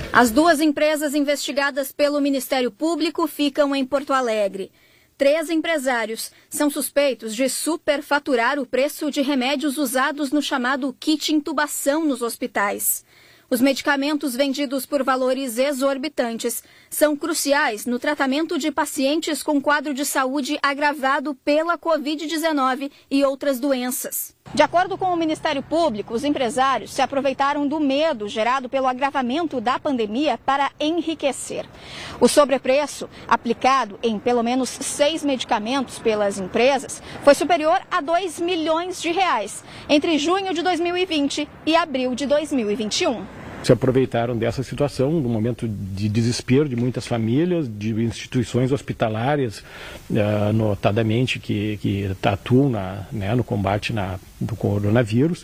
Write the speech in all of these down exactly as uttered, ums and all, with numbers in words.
As duas empresas investigadas pelo Ministério Público ficam em Porto Alegre. Três empresários são suspeitos de superfaturar o preço de remédios usados no chamado kit intubação nos hospitais. Os medicamentos vendidos por valores exorbitantes são cruciais no tratamento de pacientes com quadro de saúde agravado pela covid dezenove e outras doenças. De acordo com o Ministério Público, os empresários se aproveitaram do medo gerado pelo agravamento da pandemia para enriquecer. O sobrepreço, aplicado em pelo menos seis medicamentos pelas empresas, foi superior a dois milhões de reais entre junho de dois mil e vinte e abril de dois mil e vinte e um. Se aproveitaram dessa situação, do momento de desespero de muitas famílias, de instituições hospitalares, uh, notadamente que, que atuam na, né, no combate na, do coronavírus,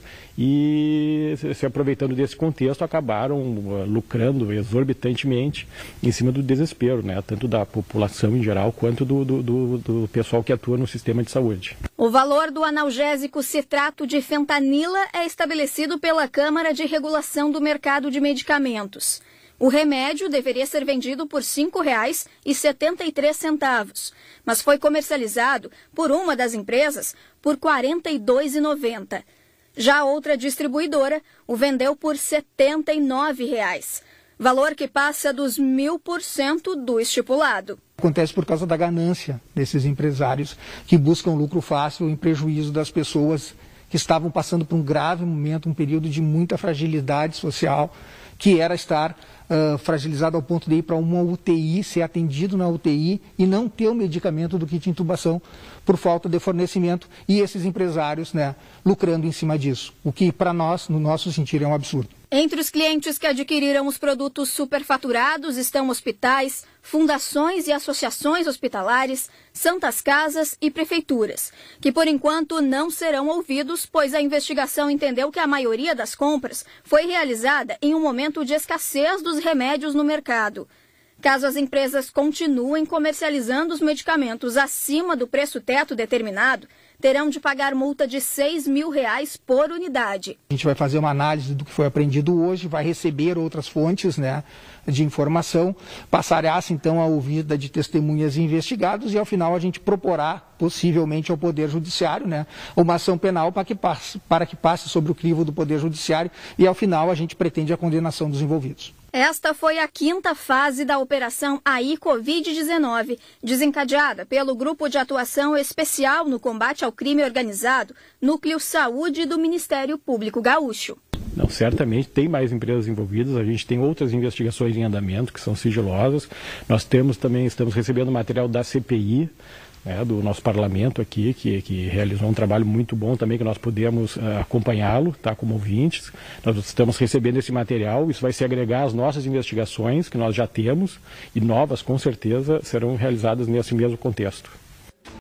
e se aproveitando desse contexto acabaram uh, lucrando exorbitantemente em cima do desespero, né, tanto da população em geral quanto do, do, do, do pessoal que atua no sistema de saúde. O valor do analgésico citrato de fentanila é estabelecido pela Câmara de Regulação do Mercado de Medicamentos. O remédio deveria ser vendido por cinco reais e setenta e três centavos, mas foi comercializado por uma das empresas por quarenta e dois reais e noventa centavos. Já outra distribuidora o vendeu por setenta e nove reais, valor que passa dos mil por cento do estipulado. Acontece por causa da ganância desses empresários que buscam lucro fácil em prejuízo das pessoas que estavam passando por um grave momento, um período de muita fragilidade social, que era estar uh, fragilizado ao ponto de ir para uma U T I, ser atendido na U T I e não ter o medicamento do kit de intubação por falta de fornecimento, e esses empresários, né, lucrando em cima disso, o que para nós, no nosso sentir, é um absurdo. Entre os clientes que adquiriram os produtos superfaturados estão hospitais, fundações e associações hospitalares, santas casas e prefeituras, que por enquanto não serão ouvidos, pois a investigação entendeu que a maioria das compras foi realizada em um momento de escassez dos remédios no mercado. Caso as empresas continuem comercializando os medicamentos acima do preço teto determinado, terão de pagar multa de seis mil reais por unidade. A gente vai fazer uma análise do que foi apreendido hoje, vai receber outras fontes, né, de informação, passará-se então a ouvida de testemunhas e investigados e ao final a gente proporá, possivelmente ao Poder Judiciário, né, uma ação penal para que passe, para que passe sobre o crivo do Poder Judiciário e ao final a gente pretende a condenação dos envolvidos. Esta foi a quinta fase da Operação A I covid dezenove, desencadeada pelo Grupo de Atuação Especial no Combate ao Crime Organizado, Núcleo Saúde do Ministério Público Gaúcho. Não, certamente tem mais empresas envolvidas, a gente tem outras investigações em andamento que são sigilosas. Nós temos também, estamos recebendo material da C P I, né, do nosso parlamento aqui, que, que realizou um trabalho muito bom também, que nós podemos uh, acompanhá-lo, tá, como ouvintes. Nós estamos recebendo esse material, isso vai se agregar às nossas investigações, que nós já temos, e novas, com certeza, serão realizadas nesse mesmo contexto.